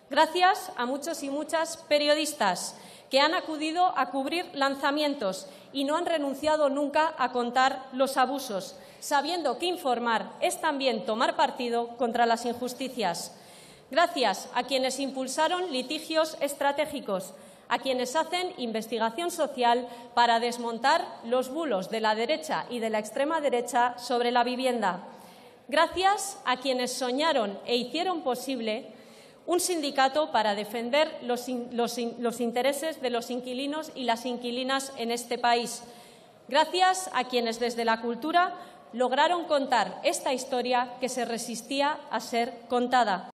Gracias a muchos y muchas periodistas que han acudido a cubrir lanzamientos y no han renunciado nunca a contar los abusos, sabiendo que informar es también tomar partido contra las injusticias. Gracias a quienes impulsaron litigios estratégicos, a quienes hacen investigación social para desmontar los bulos de la derecha y de la extrema derecha sobre la vivienda. Gracias a quienes soñaron e hicieron posible un sindicato para defender los intereses de los inquilinos y las inquilinas en este país. Gracias a quienes desde la cultura lograron contar esta historia que se resistía a ser contada.